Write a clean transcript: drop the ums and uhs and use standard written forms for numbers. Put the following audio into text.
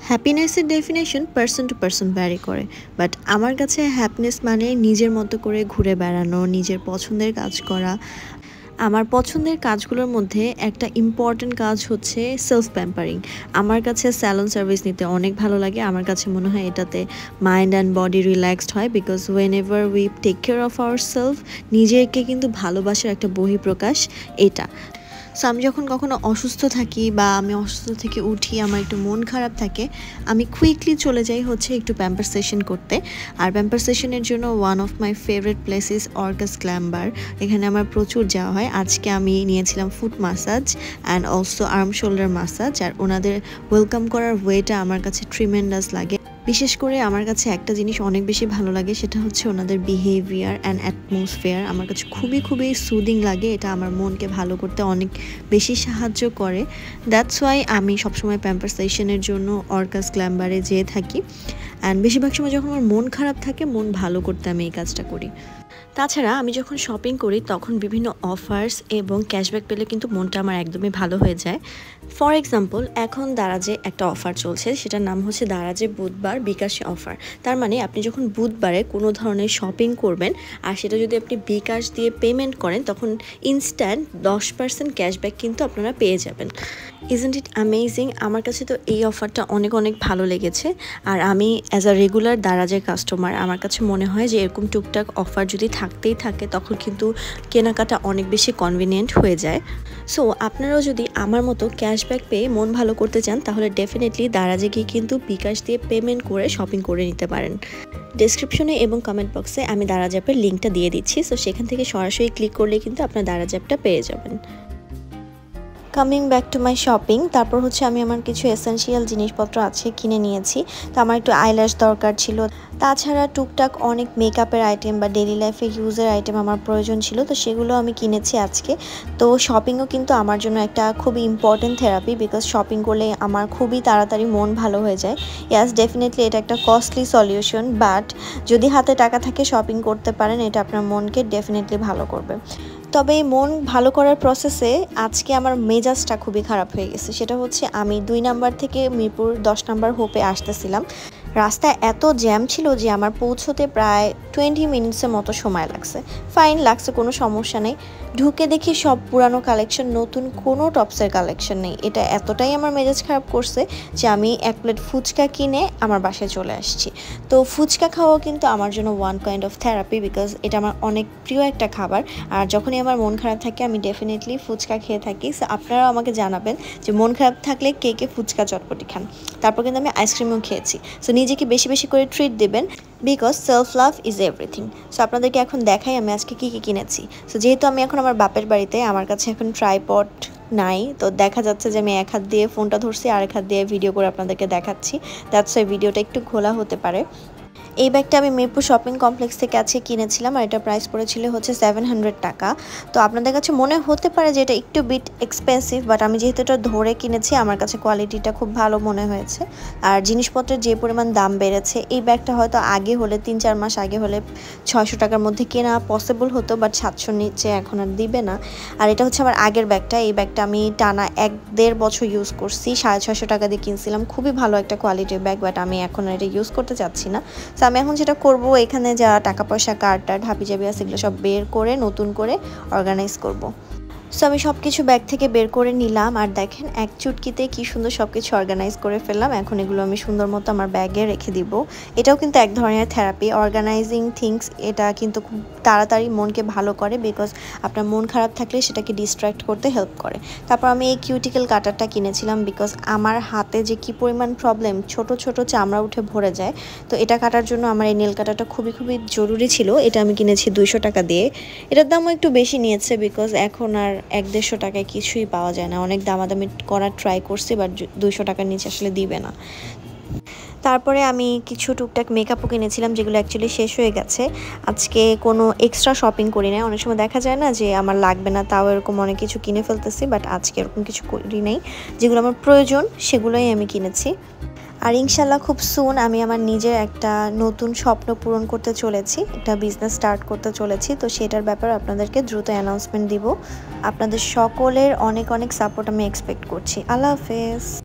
হ্যাপিনেসের definition person to person vary করে, but আমার কাছে হ্যাপিনেস মানে নিজের মতো করে ঘুরে বেড়ানো, নিজের পছন্দের কাজ করা। আমার পছন্দের কাজগুলোর মধ্যে একটা ইম্পর্ট্যান্ট কাজ হচ্ছে সেলফ প্যাম্পারিং। আমার কাছে স্যালন সার্ভিস নিতে অনেক ভালো লাগে। আমার কাছে মনে হয় এটাতে মাইন্ড অ্যান্ড বডি রিল্যাক্সড হয়, because whenever we take care of our self, নিজেকে কিন্তু ভালোবাসার একটা বহিঃপ্রকাশ এটা। সো আমি যখন কখনো অসুস্থ থাকি বা আমি অসুস্থ থেকে উঠি, আমার একটু মন খারাপ থাকে, আমি কুইকলি চলে যাই হচ্ছে একটু প্যাম্পার সেশন করতে। আর প্যাম্পার সেশনের জন্য one of my favourite places অর্কাস গ্ল্যামবার। এখানে আমার প্রচুর যাওয়া হয়। আজকে আমি নিয়েছিলাম foot massage and also arm shoulder massage, আর ওনাদের ওয়েলকাম করার ওয়েটা আমার কাছে ট্রিমেন্ডাস লাগে। বিশেষ করে আমার কাছে একটা জিনিস অনেক বেশি ভালো লাগে, সেটা হচ্ছে ওনাদের বিহেভিয়ার অ্যান্ড অ্যাটমসফিয়ার। আমার কাছে খুবই খুবই সুদিং লাগে। এটা আমার মনকে ভালো করতে অনেক বেশি সাহায্য করে। দ্যাটস ওয়াই আমি সবসময় প্যাম্পার সেশনের জন্য অর্কাস গ্ল্যামবারে যেয়ে থাকি। অ্যান্ড বেশিরভাগ সময় যখন আমার মন খারাপ থাকে, মন ভালো করতে আমি এই কাজটা করি। তাছাড়া আমি যখন শপিং করি তখন বিভিন্ন অফার্স এবং ক্যাশব্যাক পেলে কিন্তু মনটা আমার একদমই ভালো হয়ে যায়। ফর এক্সাম্পল, এখন দারাজে একটা অফার চলছে, সেটার নাম হচ্ছে দারাজে বুধবার বিকাশে অফার। তার মানে আপনি যখন বুধবারে কোনো ধরনের শপিং করবেন আর সেটা যদি আপনি বিকাশ দিয়ে পেমেন্ট করেন, তখন ইনস্ট্যান্ট 10% ক্যাশব্যাক কিন্তু আপনারা পেয়ে যাবেন। Isn't it amazing? আমার কাছে তো এই অফারটা অনেক অনেক ভালো লেগেছে। আর আমি অ্যাজ আ রেগুলার দারাজের কাস্টমার, আমার কাছে মনে হয় যে এরকম টুকটাক অফার যদি থাকতেই থাকে তখন কিন্তু কেনাকাটা অনেক বেশি কনভিনিয়েন্ট হয়ে যায়। সো আপনারাও যদি আমার মতো ক্যাশব্যাক পেয়ে মন ভালো করতে চান, তাহলে ডেফিনেটলি দারাজে গিয়ে কিন্তু বিকাশ দিয়ে পেমেন্ট করে শপিং করে নিতে পারেন। ডেসক্রিপশনে এবং কমেন্ট বক্সে আমি দারাজ অ্যাপের লিঙ্কটা দিয়ে দিচ্ছি। সো সেখান থেকে সরাসরি ক্লিক করলে কিন্তু আপনার দারাজ অ্যাপটা পেয়ে যাবেন। Coming back to my shopping, তারপর হচ্ছে আমি আমার কিছু এসেনশিয়াল জিনিসপত্র আছে কিনে নিয়েছি। তো আমার একটু আইল্যাশ দরকার ছিল, তাছাড়া টুকটাক অনেক মেকআপের আইটেম বা ডেইলি লাইফে ইউজের আইটেম আমার প্রয়োজন ছিল, তো সেগুলো আমি কিনেছি আজকে। তো শপিংও কিন্তু আমার জন্য একটা খুবই ইম্পর্টেন্ট থেরাপি, বিকজ শপিং করলে আমার খুবই তাড়াতাড়ি মন ভালো হয়ে যায়। ইয়াস, ডেফিনেটলি এটা একটা কস্টলি সলিউশন, বাট যদি হাতে টাকা থাকে শপিং করতে পারেন, এটা আপনার মনকে ডেফিনেটলি ভালো করবে। তবে এই মন ভালো করার প্রসেসে আজকে আমার মেজাজটা খুবই খারাপ হয়ে গেছে। সেটা হচ্ছে আমি 2 নাম্বার থেকে মিরপুর 10 নাম্বার হোপে আসতেছিলাম। রাস্তায় এত জ্যাম ছিল যে আমার পৌঁছতে প্রায় 20 মিনিটসের মতো সময় লাগছে। ফাইন লাগছে, কোনো সমস্যা নেই। ঢুকে দেখি সব পুরানো কালেকশন, নতুন কোনো টপসের কালেকশন নেই। এটা এতটাই আমার মেজাজ খারাপ করছে যে আমি 1 প্লেট ফুচকা কিনে আমার বাসায় চলে আসছি। তো ফুচকা খাওয়াও কিন্তু আমার জন্য one kind of therapy, because এটা আমার অনেক প্রিয় একটা খাবার। আর যখনই আমার মন খারাপ থাকে আমি ডেফিনেটলি ফুচকা খেয়ে থাকি। সো আপনারাও আমাকে জানাবেন যে মন খারাপ থাকলে কে কে ফুচকা চটপটি খান। তারপর কিন্তু আমি আইসক্রিমও খেয়েছি। সো নিজেকে বেশি বেশি করে ট্রিট দেবেন, because self love is everything. So আপনাদেরকে এখন দেখাই আমি আজকে কী কী কিনেছি। সো যেহেতু আমি এখন আমার বাপের বাড়িতে, আমার কাছে এখন ট্রাইপড নাই, তো দেখা যাচ্ছে যে আমি এক হাত দিয়ে ফোনটা ধরছি আর এক হাত দিয়ে ভিডিও করে আপনাদেরকে দেখাচ্ছি। দ্যাটস ওয়াই ভিডিওটা একটু ঘোলা হতে পারে। এই ব্যাগটা আমি মিরপুর শপিং কমপ্লেক্স থেকে আজকে কিনেছিলাম, আর এটা প্রাইস পড়েছিল হচ্ছে 700 টাকা। তো আপনাদের কাছে মনে হতে পারে যে এটা একটু বিট এক্সপেন্সিভ, বাট আমি যেহেতু এটা ধরে কিনেছি আমার কাছে কোয়ালিটিটা খুব ভালো মনে হয়েছে। আর জিনিসপত্রের যে পরিমাণ দাম বেড়েছে, এই ব্যাগটা হয়তো আগে হলে 3-4 মাস আগে হলে 600 টাকার মধ্যে কেনা পসিবল হতো, বাট 700 নিচে এখন আর দিবে না। আর এটা হচ্ছে আমার আগের ব্যাগটা। এই ব্যাগটা আমি টানা 1-1.5 বছর ইউজ করছি। 650 টাকা দিয়ে কিনছিলাম, খুবই ভালো একটা কোয়ালিটির ব্যাগ, বাট আমি এখন এটা ইউজ করতে চাচ্ছি না। আমি এখন যেটা করব, এখানে যা টাকা পয়সা কার্ড টার্ড হাবিজাবি আছে এগুলো সব বের করে নতুন করে অর্গানাইজ করব। সো আমি সব কিছু ব্যাগ থেকে বের করে নিলাম, আর দেখেন এক চুটকিতে কি সুন্দর সব কিছু অর্গানাইজ করে ফেললাম। এখন এগুলো আমি সুন্দর মতো আমার ব্যাগে রেখে দিব। এটাও কিন্তু এক ধরনের থেরাপি, অর্গানাইজিং থিংস। এটা কিন্তু খুব তাড়াতাড়ি মনকে ভালো করে, বিকজ আপনার মন খারাপ থাকলে সেটাকে ডিস্ট্র্যাক্ট করতে হেল্প করে। তারপর আমি এই কিউটিক্যাল কাটারটা কিনেছিলাম, বিকজ আমার হাতে যে কি পরিমাণ প্রবলেম, ছোট ছোট চামড়া উঠে ভরে যায়। তো এটা কাটার জন্য আমার এই নেল কাটারটা খুবই খুবই জরুরি ছিল। এটা আমি কিনেছি 200 টাকা দিয়ে। এটার দামও একটু বেশি নিয়েছে, বিকজ এখন আর 100-150 টাকায় কিছুই পাওয়া যায় না। অনেক দামাদামি করার ট্রাই করছি, বাট 200 টাকার নিচে আসলে দিবে না। তারপরে আমি কিছু টুকটাক মেকআপও কিনেছিলাম, যেগুলো অ্যাকচুয়ালি শেষ হয়ে গেছে। আজকে কোনো এক্সট্রা শপিং করি নাই। অনেক সময় দেখা যায় না যে আমার লাগবে না, তাও এরকম অনেক কিছু কিনে ফেলতেছি, বাট আজকে এরকম কিছু করি নাই। যেগুলো আমার প্রয়োজন সেগুলোই আমি কিনেছি। আর ইনশাল্লাহ খুব সুন আমি আমার নিজের একটা নতুন স্বপ্ন পূরণ করতে চলেছি, একটা বিজনেস স্টার্ট করতে চলেছি। তো সেটার ব্যাপারে আপনাদেরকে দ্রুত অ্যানাউন্সমেন্ট দিব। আপনাদের সকলের অনেক অনেক সাপোর্ট আমি এক্সপেক্ট করছি। আল্লাহ হাফেজ।